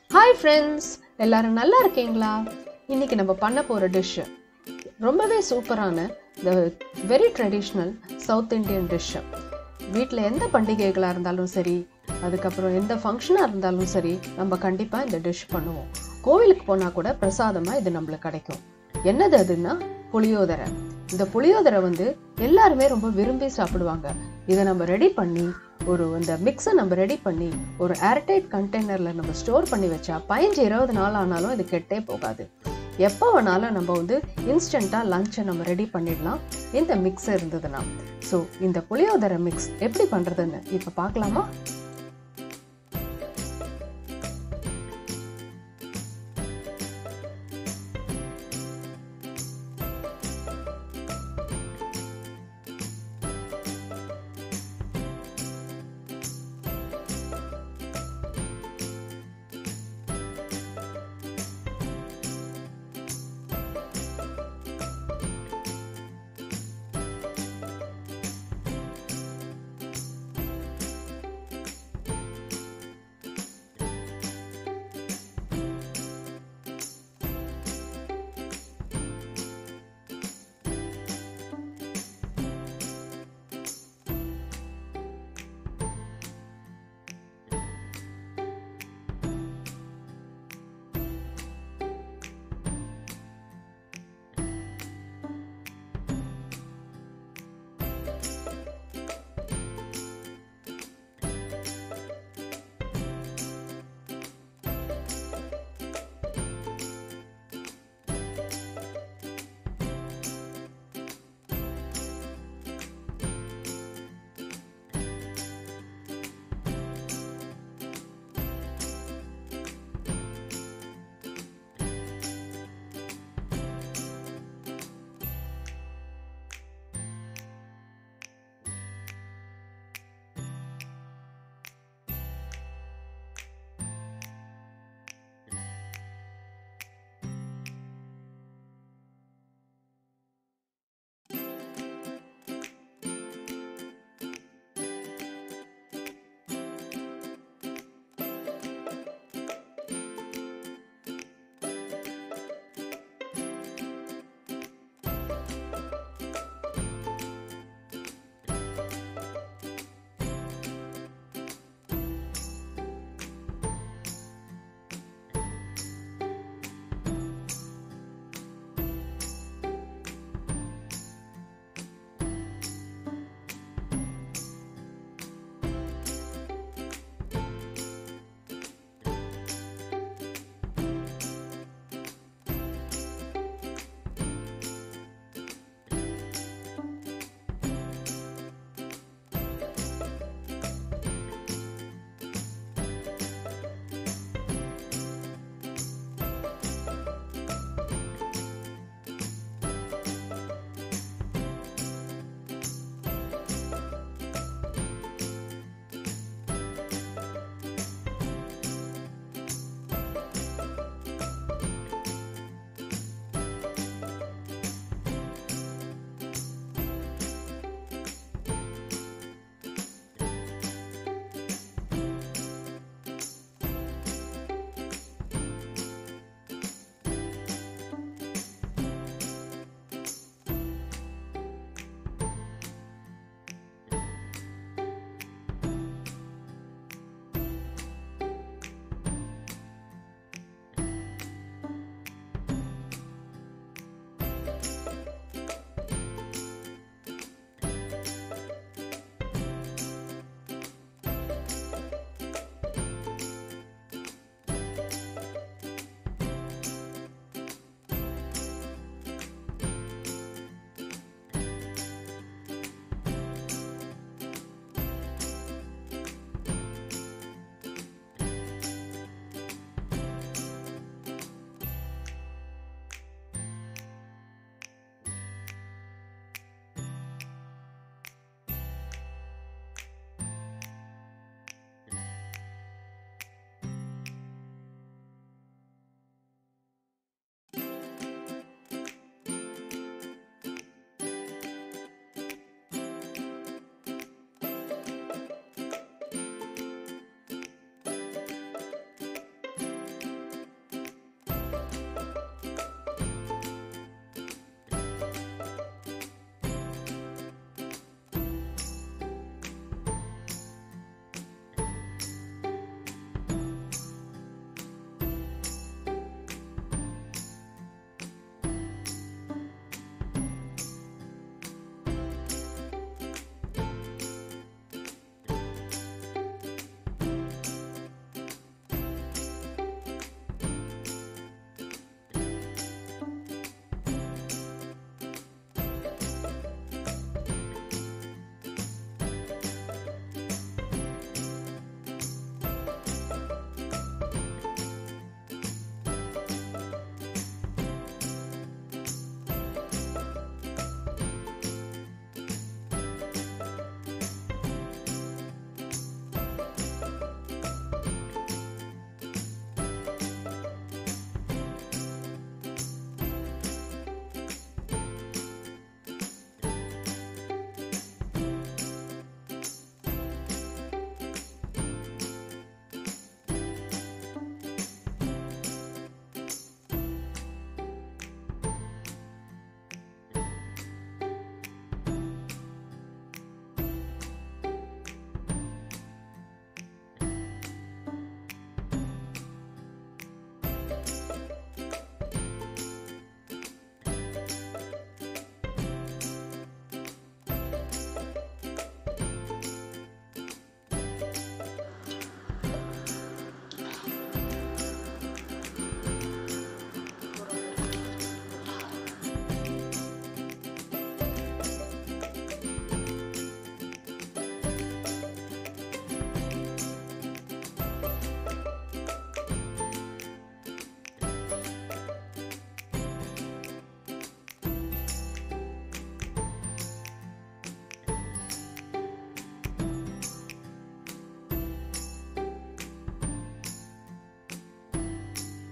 Hi friends, எல்லாரும் நல்லா இருக்கீங்களா? இன்னைக்கு நம்ம பண்ண போற டிஷ் ரொம்பவே சூப்பரான the very traditional South Indian dish. வீட்ல எந்த பண்டிகைகளா இருந்தாலும் சரி, அதுக்கப்புறம் எந்த ஃபங்க்ஷனா இருந்தாலும் சரி, நம்ம கண்டிப்பா இந்த டிஷ் பண்ணுவோம். கோவிலுக்கு போனா கூட பிரசாதமா இது நம்மளுக்கு கிடைக்கும். என்னது அதுன்னா புளியோதரை. இந்த புளியோதரை எல்லாருமே ரொம்ப விரும்பி சாப்பிடுவாங்க. இதை நம்ம ரெடி பண்ணி இந்த மிக்ஸை நம்ம ரெடி பண்ணி ஒரு ஏர்டைட் கண்டெய்னர்ல நம்ம ஸ்டோர் பண்ணி வச்சா 15-20 நாள் ஆனாலும் இது கெட்டே போகாது. எப்போ வேணாலும் நம்ம இன்ஸ்டன்டா லஞ்சை நம்ம ரெடி பண்ணிடலாம் இந்த மிக்ஸ் இருந்ததுன்னா. ஸோ இந்த புளியோதரை மிக்ஸ் எப்படி பண்றதுன்னு இப்ப பார்க்கலாமா?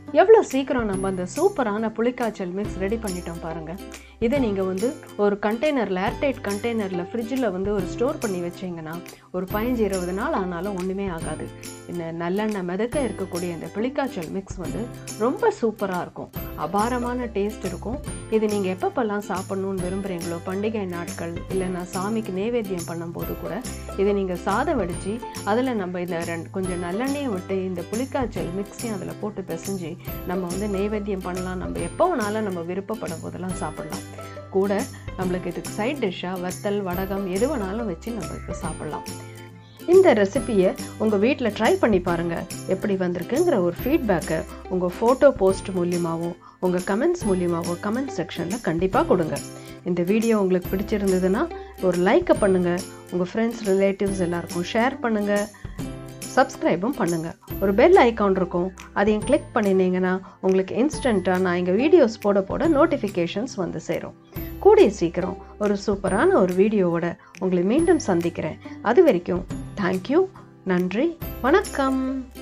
எவ்வளோ சீக்கிரம் நம்ம அந்த சூப்பரான புளிக்காய்ச்சல் மிக்ஸ் ரெடி பண்ணிட்டோம் பாருங்கள். இதை நீங்கள் வந்து ஒரு கண்டெய்னரில், ஏர்டைட் கண்டெய்னரில் ஃப்ரிட்ஜில் வந்து ஒரு ஸ்டோர் பண்ணி வச்சிங்கன்னா ஒரு 15-20 நாள் ஆனாலும் ஒன்றுமே ஆகாது. இந்த நல்லெண்ணெய் மிதக்க இருக்கக்கூடிய இந்த புளிக்காய்ச்சல் மிக்ஸ் வந்து ரொம்ப சூப்பராக இருக்கும். அபாரமான டேஸ்ட் இருக்கும். இது நீங்கள் எப்பப்பெல்லாம் சாப்பிட்ணுன்னு விரும்புகிறீங்களோ, பண்டிகை நாட்கள் இல்லைன்னா சாமிக்கு நைவேத்தியம் பண்ணும்போது கூட இதை நீங்கள் சாதம் வடித்து அதில் நம்ம இந்த கொஞ்சம் நல்லெண்ணெயை விட்டு இந்த புளிக்காய்ச்சல் மிக்ஸையும் அதில் போட்டு பிசைஞ்சு நம்ம வந்து நைவேத்தியம் பண்ணலாம். நம்ம எப்போ வேணாலும் நம்ம விருப்பப்படும் போதெல்லாம் சாப்பிடலாம். கூட நம்மளுக்கு இதுக்கு சைட் டிஷ்ஷாக வத்தல், வடகம் எது வேணாலும் வச்சு நம்மளுக்கு சாப்பிடலாம். இந்த ரெசிபியை உங்கள் வீட்டில் ட்ரை பண்ணி பாருங்கள். எப்படி வந்திருக்குங்கிற ஒரு ஃபீட்பேக்கை உங்கள் ஃபோட்டோ போஸ்ட் மூலியமாகவோ உங்கள் கமெண்ட்ஸ் மூலியமாகவோ கமெண்ட் செக்ஷனில் கண்டிப்பாக கொடுங்க. இந்த வீடியோ உங்களுக்கு பிடிச்சிருந்ததுன்னா ஒரு லைக்கை பண்ணுங்கள். உங்கள் ஃப்ரெண்ட்ஸ், ரிலேட்டிவ்ஸ் எல்லாருக்கும் ஷேர் பண்ணுங்கள். சப்ஸ்கிரைபும் பண்ணுங்கள். ஒரு பெல் ஐக்கான் இருக்கும், அதையும் கிளிக் பண்ணினீங்கன்னா உங்களுக்கு இன்ஸ்டண்ட்டாக நான் எங்கள் வீடியோஸ் போட நோட்டிஃபிகேஷன்ஸ் வந்து சேரும். கூடிய சீக்கிரம் ஒரு சூப்பரான ஒரு வீடியோவோட உங்களை மீண்டும் சந்திக்கிறேன். அது வரைக்கும் தேங்க்யூ, நன்றி, வணக்கம்.